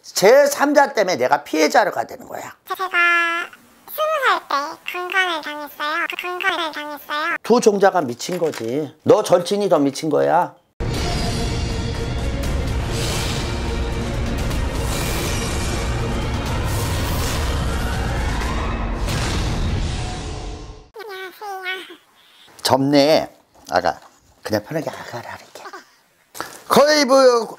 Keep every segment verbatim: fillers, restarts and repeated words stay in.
제삼자 때문에 내가 피해자가 되는 거야. 제가 스무 살 때 강간을 당했어요. 그 강간을 당했어요. 두 종자가 미친 거지. 너 절친이 더 미친 거야. 안녕하세요. 접네. 아가. 그냥 편하게 아가라 이렇게. 거의 뭐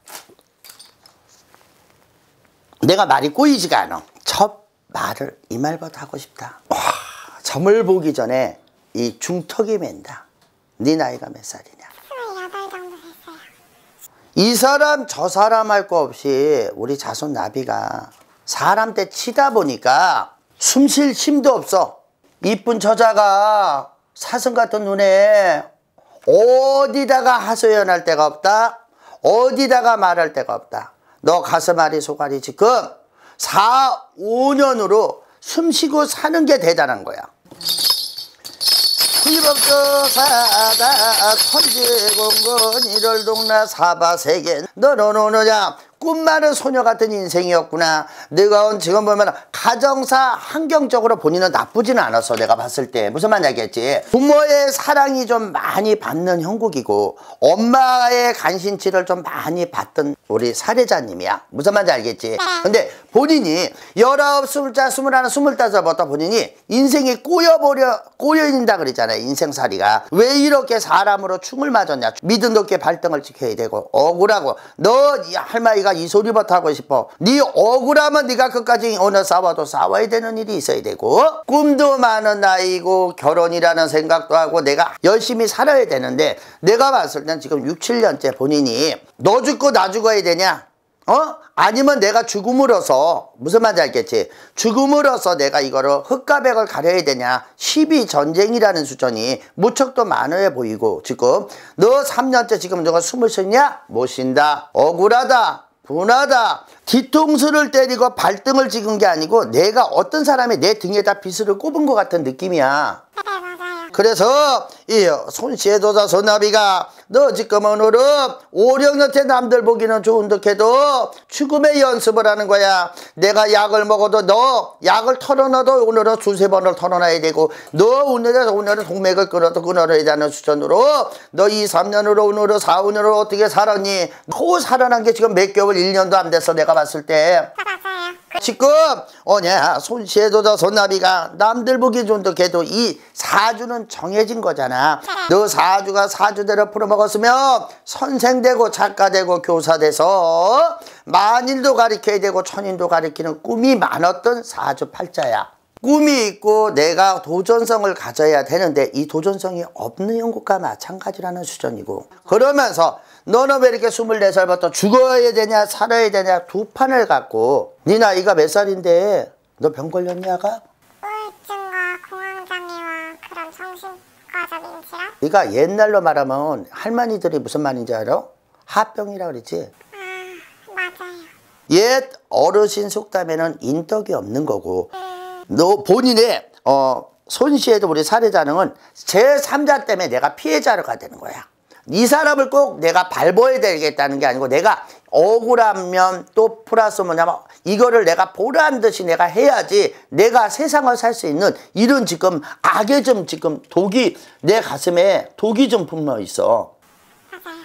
내가 말이 꼬이지가 않아. 첫 말을 이 말부터 하고 싶다. 와, 점을 보기 전에 이 중턱이 맨다. 네 나이가 몇 살이냐? 스물여덟 정도 됐어요. 이 사람 저 사람 할 거 없이 우리 자손 나비가 사람 때 치다 보니까 숨 쉴 힘도 없어. 이쁜 처자가 사슴 같은 눈에 어디다가 하소연할 데가 없다. 어디다가 말할 데가 없다. 너 가슴앓이 소갈이 지금 사, 오 년으로 숨쉬고 사는 게 대단한 거야. 불법도 사다 천지공건 일월 동나 사바세계 너너너너냐 꿈 많은 소녀 같은 인생이었구나. 내가 지금 보면 가정사 환경적으로 본인은 나쁘지는 않았어. 내가 봤을 때 무슨 말이겠지. 부모의 사랑이 좀 많이 받는 형국이고 엄마의 간신치를 좀 많이 받던 우리 사례자님이야. 무슨 말인지 알겠지. 근데 본인이 열아홉, 스물자, 스물하나, 스물다섯부터 본인이 인생이 꼬여버려 꼬여있다 그러잖아요. 인생살이가 왜 이렇게 사람으로 충을 맞았냐. 믿음 높게 발등을 지켜야 되고 억울하고 너 할머니가 이 소리부터 하고 싶어. 네 억울하면 네가 끝까지 오늘 싸워도 싸워야 되는 일이 있어야 되고 꿈도 많은 나이고 결혼이라는 생각도 하고 내가 열심히 살아야 되는데 내가 봤을 땐 지금 육, 칠 년째 본인이 너 죽고 나 죽어야 되냐? 어? 아니면 내가 죽음으로써 무슨 말인지 알겠지? 죽음으로써 내가 이거를 흑과백을 가려야 되냐? 시비 전쟁이라는 수준이 무척 더 많아 보이고 지금 너 삼 년째 지금 너가 숨을 쉬냐? 못 쉰다. 억울하다. 분하다. 뒤통수를 때리고 발등을 찍은 게 아니고 내가 어떤 사람이 내 등에다 빗을 꼽은 것 같은 느낌이야. 네, 맞아요. 그래서 이 손씨의 도자 손나비가 너 지금 오늘은 오, 육 년째 남들 보기는 좋은 듯해도 죽음의 연습을 하는 거야. 내가 약을 먹어도 너 약을 털어놔도 오늘은 두세 번을 털어놔야 되고 너 오늘은 오늘은 동맥을 끊어도 끊어야 되는 수준으로 너 이, 삼 년으로 오늘은 사, 오 년으로 어떻게 살았니? 또 살아난 게 지금 몇 개월, 일 년도 안 됐어. 내가 봤을 때. 맞아요. 지금 어냐 손씨의 도자 손나비가 남들 보기 좋은 듯해도 이 사주는 정해진 거잖아. 너 사주가 사주대로 풀어먹었으면 선생되고 작가되고 교사돼서 만인도 가리켜야 되고 천인도 가리키는 꿈이 많았던 사주 팔자야. 꿈이 있고 내가 도전성을 가져야 되는데 이 도전성이 없는 형국과 마찬가지라는 수준이고 그러면서 너는 왜 이렇게 스물네 살부터 죽어야 되냐 살아야 되냐 두 판을 갖고 네 나이가 몇 살인데 너 병 걸렸냐가? 우울증과 공황장애와 그런 정신과적인 질환? 네가 옛날로 말하면 할머니들이 무슨 말인지 알아? 하병이라 그랬지? 아, 맞아요. 옛 어르신 속담에는 인덕이 없는 거고 음, 너 본인의 어, 손씨에도 우리 사례자는 제삼자 때문에 내가 피해자가 되는 거야. 이 사람을 꼭 내가 밟아야 되겠다는 게 아니고 내가 억울하면 또 플러스 뭐냐면 이거를 내가 보란 듯이 내가 해야지 내가 세상을 살 수 있는 이런 지금 악의 좀 지금 독이 내 가슴에 독이 좀 품어 있어. 맞아요.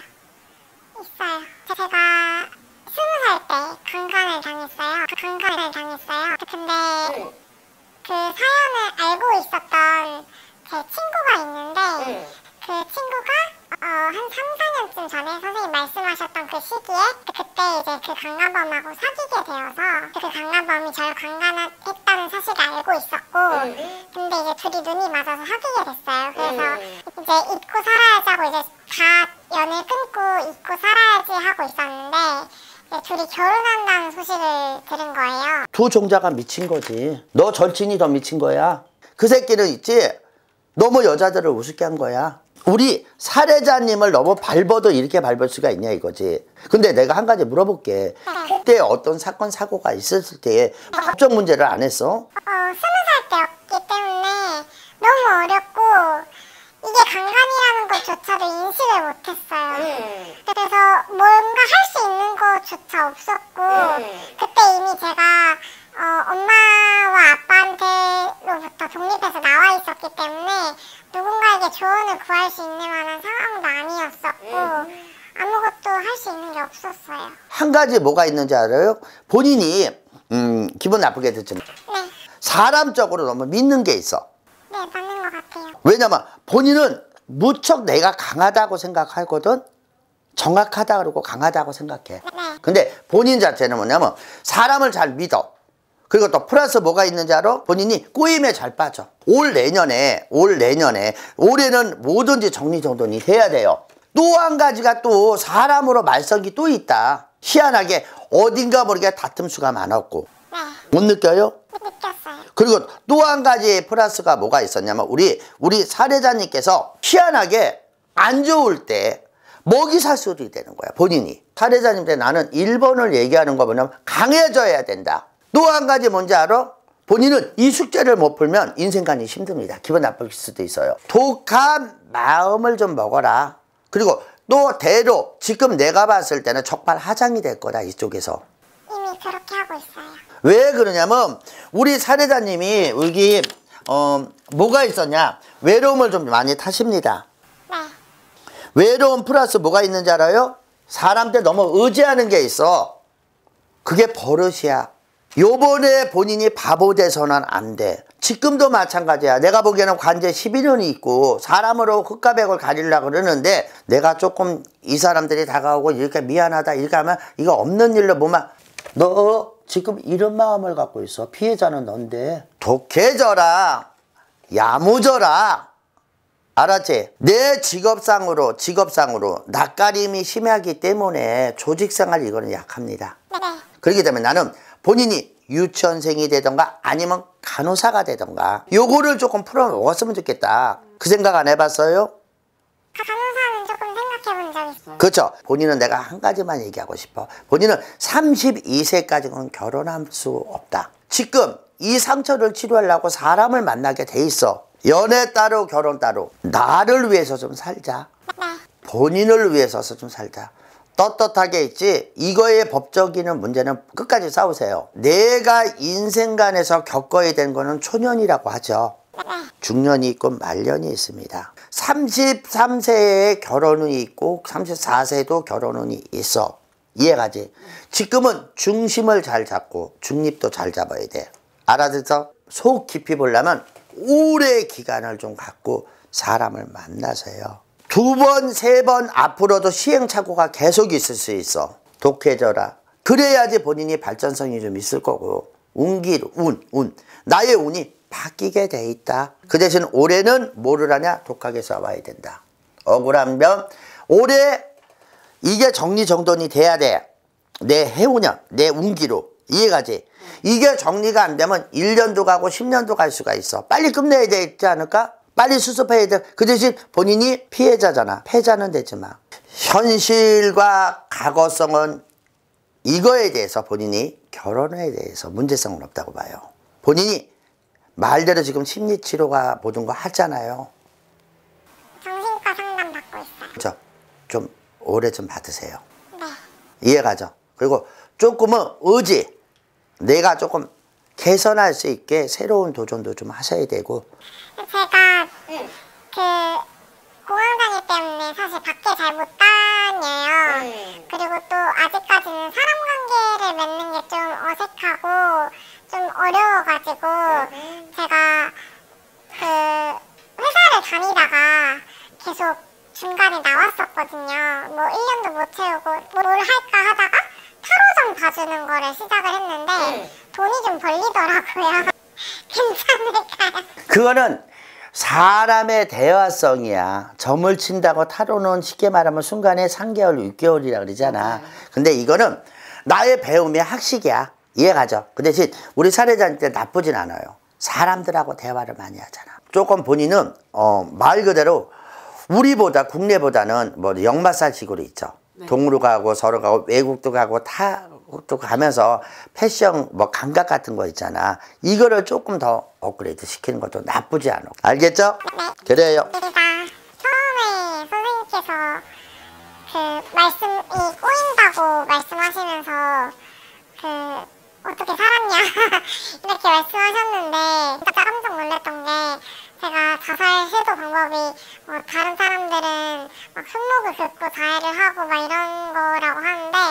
있어요. 제가 스무 살 때 강간을 당했어요. 그 강간을 당했어요. 근데 그 사연을 알고 있었던 제 친구가 있는데 그 친구가 어, 한 삼, 사 년쯤 전에 선생님 말씀하셨던 그 시기에 그때 이제 그 강간범하고 사귀게 되어서 그 강간범이 저를 강간했다는 사실을 알고 있었고 근데 이제 둘이 눈이 맞아서 사귀게 됐어요. 그래서 이제 잊고 살아야지 하고 이제 다 연을 끊고 잊고 살아야지 하고 있었는데 이제 둘이 결혼한다는 소식을 들은 거예요. 두 종자가 미친 거지. 너 절친이 더 미친 거야. 그 새끼는 있지. 너무 여자들을 우습게 한 거야. 우리 사례자님을 너무 밟아도 이렇게 밟을 수가 있냐 이거지. 근데 내가 한 가지 물어볼게. 그때 어떤 사건 사고가 있었을 때 법적 문제를 안 했어? 어, 스무 살 때였기 때문에 너무 어렵고 이게 강간이라는 것조차도 인식을 못했어요. 그래서 뭔가 할 수 있는 것조차 없었고 조언을 구할 수 있는 만한 상황도 아니었었고 아무것도 할 수 있는 게 없었어요. 한 가지 뭐가 있는지 알아요? 본인이 음, 기분 나쁘게 듣지만 네. 사람적으로 너무 믿는 게 있어. 네, 맞는 것 같아요. 왜냐면 본인은 무척 내가 강하다고 생각하거든. 정확하다 그러고 강하다고 생각해. 네. 근데 본인 자체는 뭐냐면 사람을 잘 믿어. 그리고 또 플러스 뭐가 있는지 알아? 본인이 꼬임에 잘 빠져. 올 내년에 올 내년에 올해는 뭐든지 정리정돈이 돼야 돼요. 또 한 가지가 또 사람으로 말썽이 또 있다. 희한하게 어딘가 모르게 다툼수가 많았고. 네. 못 느껴요? 느꼈어요. 그리고 또 한 가지 플러스가 뭐가 있었냐면 우리 우리 사례자님께서 희한하게 안 좋을 때 먹이 사슬이 되는 거야. 본인이. 사례자님한테 나는 일 번을 얘기하는 거 뭐냐면 강해져야 된다. 또 한 가지 뭔지 알아? 본인은 이 숙제를 못 풀면 인생관이 힘듭니다. 기분 나쁠 수도 있어요. 독한 마음을 좀 먹어라. 그리고 또 대로 지금 내가 봤을 때는 적발하장이 될 거다. 이쪽에서. 이미 그렇게 하고 있어요. 왜 그러냐면 우리 사례자님이 여기 어 뭐가 있었냐? 외로움을 좀 많이 타십니다. 네. 외로움 플러스 뭐가 있는지 알아요? 사람한테 너무 의지하는 게 있어. 그게 버릇이야. 요번에 본인이 바보 돼서는 안 돼. 지금도 마찬가지야. 내가 보기에는 관제 십일 년이 있고 사람으로 흑가백을 가리려고 그러는데 내가 조금 이 사람들이 다가오고 이렇게 미안하다 이렇게 하면 이거 없는 일로 뭐만 너 지금 이런 마음을 갖고 있어. 피해자는 넌데 독해져라. 야무져라. 알았지? 내 직업상으로 직업상으로 낯가림이 심하기 때문에 조직생활 이거는 약합니다. 네. 그렇기 때문에 나는 본인이 유치원생이 되던가 아니면 간호사가 되던가 요거를 조금 풀어먹었으면 좋겠다. 그 생각 안 해봤어요? 간호사는 조금 생각해 본 적 있어요. 그렇죠. 본인은 내가 한 가지만 얘기하고 싶어. 본인은 삼십이 세까지는 결혼할 수 없다. 지금 이 상처를 치료하려고 사람을 만나게 돼 있어. 연애 따로 결혼 따로. 나를 위해서 좀 살자. 네. 본인을 위해서 좀 살자. 떳떳하게 있지. 이거의 법적인 문제는 끝까지 싸우세요. 내가 인생관에서 겪어야 되는 거는 초년이라고 하죠. 네. 중년이 있고 말년이 있습니다. 삼십삼 세에 결혼이 있고 삼십사 세도 결혼이 있어. 이해가지? 지금은 중심을 잘 잡고 중립도 잘 잡아야 돼. 알아듣어? 속 깊이 보려면 오래 기간을 좀 갖고 사람을 만나세요. 두 번, 세 번 앞으로도 시행착오가 계속 있을 수 있어. 독해져라. 그래야지 본인이 발전성이 좀 있을 거고. 운기, 운, 운. 나의 운이 바뀌게 돼 있다. 그 대신 올해는 뭐를 하냐? 독하게 싸워야 된다. 억울하면 올해 이게 정리정돈이 돼야 돼. 내 해운년, 내 운기로. 이해가지? 이게 정리가 안 되면 일 년도 가고 십 년도 갈 수가 있어. 빨리 끝내야 되지 않을까? 빨리 수습해야 돼. 그 대신 본인이 피해자잖아. 패자는 되지 마. 현실과 과거성은 이거에 대해서 본인이 결혼에 대해서 문제성은 없다고 봐요. 본인이 말대로 지금 심리치료가 모든 거 하잖아요. 정신과 상담 받고 있어요. 그렇죠? 좀 오래 좀 받으세요. 네. 이해가죠? 그리고 조금은 의지. 내가 조금 개선할 수 있게 새로운 도전도 좀 하셔야 되고. 제가 그 공황 장애 때문에 사실 밖에 잘 못 다녀요. 그리고 또 아직까지는 사람 관계를 맺는 게 좀 어색하고 좀 어려워가지고 제가 그 회사를 다니다가 계속 중간에 나왔었거든요. 뭐 일 년도 못 채우고 뭘 할까 하다가 타로점 봐주는 거를 시작을 했는데 돈이 좀 벌리더라고요. 괜찮을까요? 그거는 사람의 대화성이야. 점을 친다고 타로는 쉽게 말하면 순간에 삼 개월, 육 개월이라 그러잖아. 근데 이거는 나의 배움의 학식이야. 이해가죠? 그 대신 우리 사례자한테 나쁘진 않아요. 사람들하고 대화를 많이 하잖아. 조금 본인은 어, 말 그대로 우리보다 국내보다는 뭐 역마살식으로 있죠. 네. 동으로 가고 서로 가고 외국도 가고 타국도 가면서 패션 뭐 감각 같은 거 있잖아. 이거를 조금 더 업그레이드 시키는 것도 나쁘지 않아. 알겠죠? 네. 그래요. 제가 처음에 선생님께서 그 말씀이 꼬인다고 말씀하시면서 그 어떻게 살았냐 이렇게 말씀하셨는데 진짜 깜짝 놀랐던 게 제가 자살 시도 방법이 뭐 다른 사람들은 막 손목을 긋고 자해를 하고 막 이런 거라고 하는데